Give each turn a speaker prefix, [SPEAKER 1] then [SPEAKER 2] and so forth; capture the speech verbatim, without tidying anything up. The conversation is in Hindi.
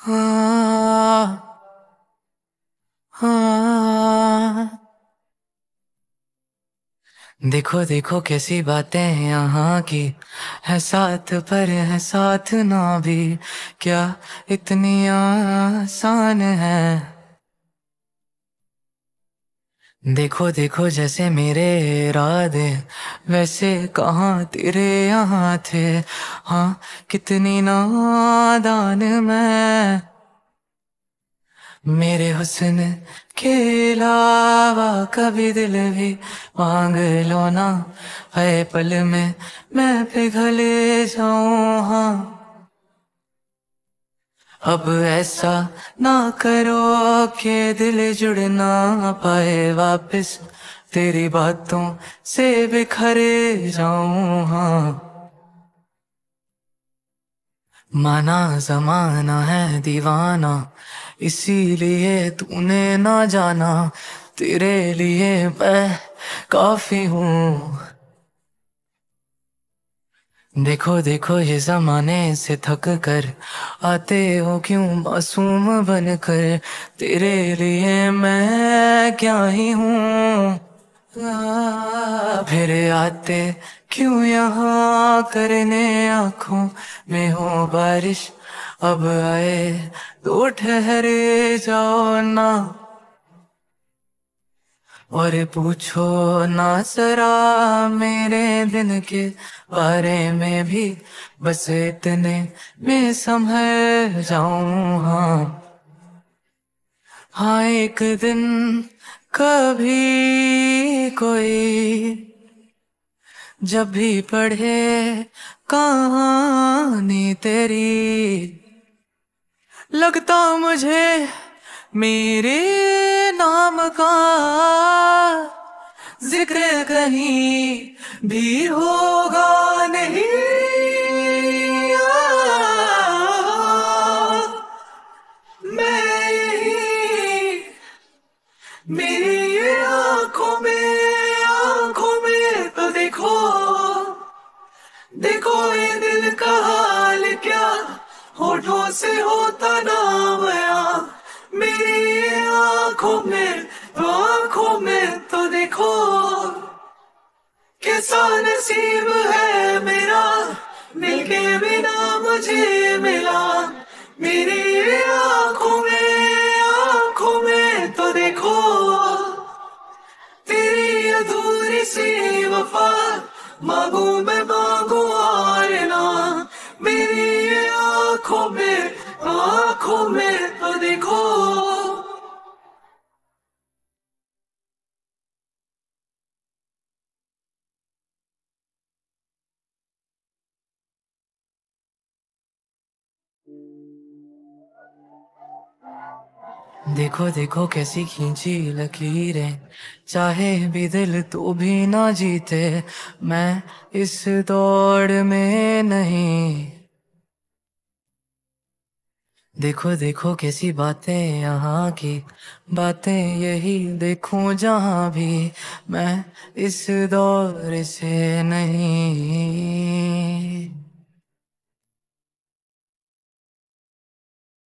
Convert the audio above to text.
[SPEAKER 1] हाँ हाँ। देखो देखो कैसी बातें हैं यहाँ की, है साथ पर है साथ ना भी, क्या इतनी आसान है। देखो देखो जैसे मेरे इरादे वैसे कहाँ तेरे यहाँ थे। हाँ कितनी नादान मैं, मेरे हुस्न के अलावा कभी दिल भी मांग लो ना, है पल में मैं पिघल जाऊं। हाँ अब ऐसा ना करो कि दिल जुड़ ना पाए वापस, तेरी बातों से बिखर जाऊं। हाँ माना जमाना है दीवाना, इसीलिए तूने ना जाना, तेरे लिए मैं काफी हूँ। देखो देखो ये जमाने से थक कर आते हो क्यों मासूम बनकर, तेरे लिए मैं क्या ही हूँ। आ, फिर आते क्यों यहाँ करने आँखों में हो बारिश, अब आए तो ठहरे जाओ ना, और पूछो ना जरा मेरे दिन के बारे में भी, बस इतने में संभल जाऊं। हाँ हाँ एक दिन कभी कोई जब भी पढ़े कहानी तेरी, लगता मुझे मेरे नाम का जिक्र कहीं भी होगा नहीं। मैं यही मेरी ये आंखों में आंखों में तो देखो, देखो ये दिल का हाल क्या होठों से होता ना बयां, मेरी ये आंखों में तो आंखों में तो देखो, कैसा नसीब है मेरा मिलके बिना मुझे मिला, मेरी ये आंखों में आंखों में तो देखो, तेरी अधूरी सी वफा मांगू मैं मांगू और ना, मेरी ये आंखों में आंखों में तो देखो। देखो देखो कैसी खींची लकीरें, चाहे भी दिल तो भी ना जीते, मैं इस दौड़ में नहीं। देखो देखो कैसी बातें यहाँ की, बातें यही देखूं जहाँ भी, मैं इस दौर से नहीं।